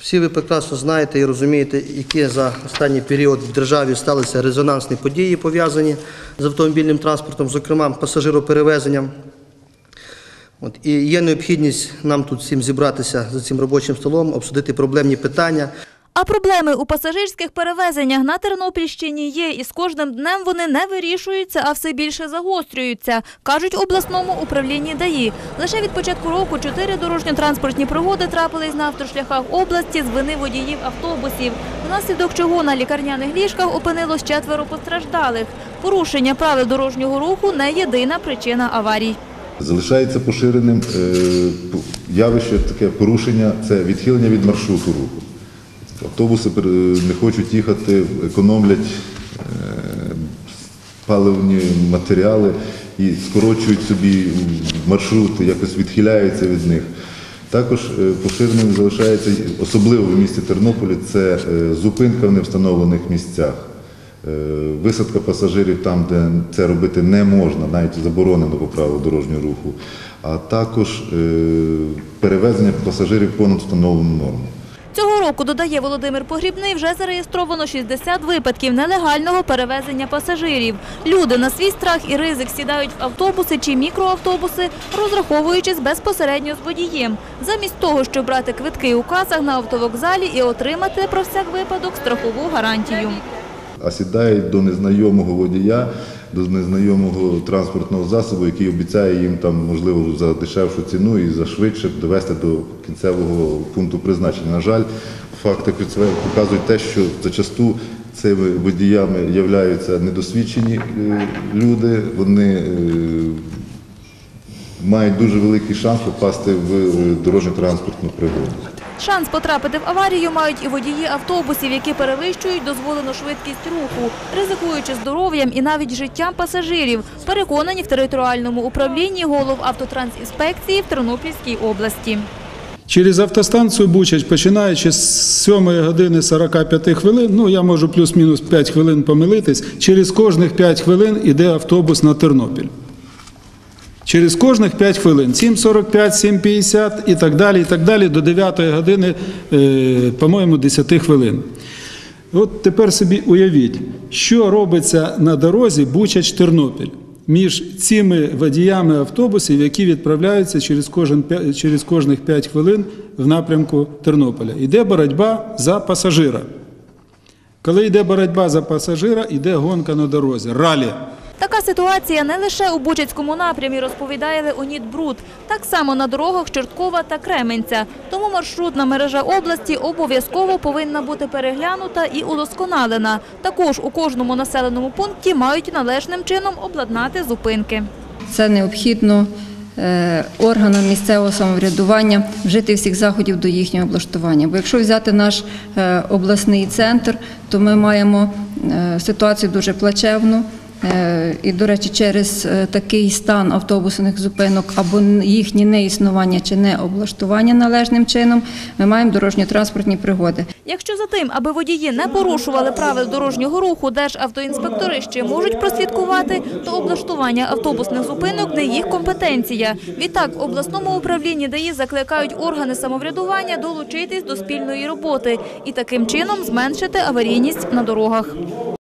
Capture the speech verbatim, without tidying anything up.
Всі ви прекрасно знаєте і розумієте, які за останній період в державі сталися резонансні події, пов'язані з автомобільним транспортом, зокрема пасажироперевезенням. От, і є необхідність нам тут всім зібратися за цим робочим столом, обсудити проблемні питання. А проблеми у пасажирських перевезеннях на Тернопільщині є, і з кожним днем вони не вирішуються, а все більше загострюються, кажуть в обласному управлінні ДАІ. Лише від початку року чотири дорожньо-транспортні пригоди трапились на автошляхах області з вини водіїв автобусів, внаслідок чого на лікарняних ліжках опинилось четверо постраждалих. Порушення правил дорожнього руху – не єдина причина аварій. Залишається поширеним явище, таке порушення – це відхилення від маршруту руху. Автобуси не хочуть їхати, економлять паливні матеріали і скорочують собі маршрут, якось відхиляються від них. Також поширеним залишається, особливо в місті Тернополі, це зупинка в невстановлених місцях. Висадка пасажирів там, де це робити не можна, навіть заборонено по правилу дорожнього руху, а також перевезення пасажирів понад встановлену норму. Цього року, додає Володимир Погрібний, вже зареєстровано шістдесят випадків нелегального перевезення пасажирів. Люди на свій страх і ризик сідають в автобуси чи мікроавтобуси, розраховуючись безпосередньо з водієм, замість того, щоб брати квитки у касах на автовокзалі і отримати про всяк випадок страхову гарантію. А сідають до незнайомого водія, до незнайомого транспортного засобу, який обіцяє їм, там, можливо, за дешевшу ціну і за швидше довести до кінцевого пункту призначення. На жаль, факти показують те, що зачасту цими водіями являються недосвідчені люди, вони мають дуже великий шанс попасти в дорожньо-транспортну пригоду. Шанс потрапити в аварію мають і водії автобусів, які перевищують дозволену швидкість руху, ризикуючи здоров'ям і навіть життям пасажирів, переконані в територіальному управлінні голов автотрансінспекції в Тернопільській області. Через автостанцію Бучач, починаючи з сьомої години сорока п'яти хвилин, ну я можу плюс-мінус п'ять хвилин помилитись, через кожних п'ять хвилин йде автобус на Тернопіль. Через кожних п'ять хвилин, сім сорок п'ять, сім п'ятдесят і так далі, і так далі, до дев'ятої години, по-моєму, десять хвилин. От тепер собі уявіть, що робиться на дорозі Бучач-Тернопіль між цими водіями автобусів, які відправляються через, кожен, через кожних п'ять хвилин в напрямку Тернополя. Йде боротьба за пасажира. Коли йде боротьба за пасажира, йде гонка на дорозі, ралі. Така ситуація не лише у Бучацькому напрямі, розповідає Леонід Брут. Так само на дорогах Чорткова та Кременця. Тому маршрутна мережа області обов'язково повинна бути переглянута і удосконалена. Також у кожному населеному пункті мають належним чином обладнати зупинки. Це необхідно органам місцевого самоврядування вжити всіх заходів до їхнього облаштування. Бо якщо взяти наш обласний центр, то ми маємо ситуацію дуже плачевну. І, до речі, через такий стан автобусних зупинок або їхнє неіснування чи не облаштування належним чином, ми маємо дорожньо-транспортні пригоди. Якщо за тим, аби водії не порушували правил дорожнього руху, державтоінспектори ще можуть прослідкувати, то облаштування автобусних зупинок не їх компетенція. Відтак, в обласному управлінні ДАІ закликають органи самоврядування долучитись до спільної роботи і таким чином зменшити аварійність на дорогах.